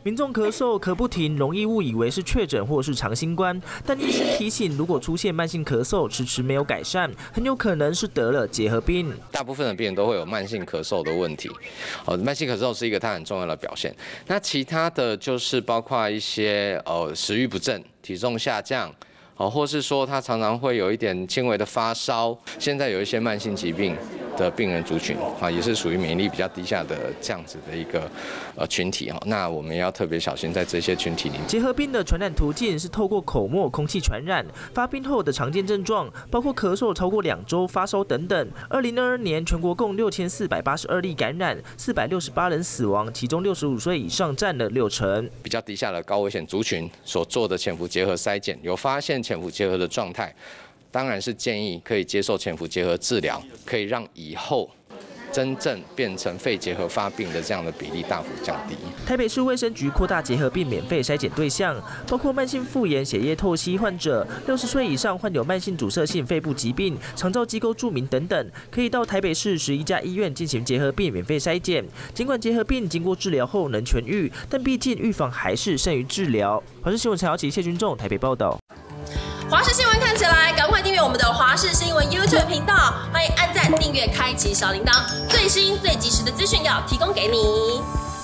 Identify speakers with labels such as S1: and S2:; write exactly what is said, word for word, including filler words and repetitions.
S1: 民众咳嗽咳不停，容易误以为是确诊或是长新冠，但医师提醒，如果出现慢性咳嗽迟迟没有改善，很有可能是得了结核病。
S2: 大部分的病人都会有慢性咳嗽的问题，哦，慢性咳嗽是一个它很重要的表现。那其他的就是包括一些呃食欲不振、体重下降。 哦，或是说他常常会有一点轻微的发烧，现在有一些慢性疾病的病人族群啊，也是属于免疫力比较低下的这样子的一个呃群体啊，那我们要特别小心在这些群体里面。
S1: 结核病的传染途径是透过口沫、空气传染，发病后的常见症状包括咳嗽超过两周、发烧等等。二零二二年全国共六千四百八十二例感染，四百六十八人死亡，其中六十五岁以上占了六成。
S2: 比较低下的高危险族群所做的潜伏结核筛检，有发现 潜伏结核的状态，当然是建议可以接受潜伏结核治疗，可以让以后真正变成肺结核发病的这样的比例大幅降低。
S1: 台北市卫生局扩大结核病免费筛检对象，包括慢性腹炎、血液透析患者、六十岁以上患有慢性阻塞性肺部疾病、长照机构住民等等，可以到台北市十一家医院进行结核病免费筛检。尽管结核病经过治疗后能痊愈，但毕竟预防还是胜于治疗。华视新闻陈瑶琪、谢君仲台北报道。
S3: 华视新闻看起来，赶快订阅我们的华视新闻 YouTube 频道，欢迎按赞、订阅、开启小铃铛，最新最及时的资讯要提供给你。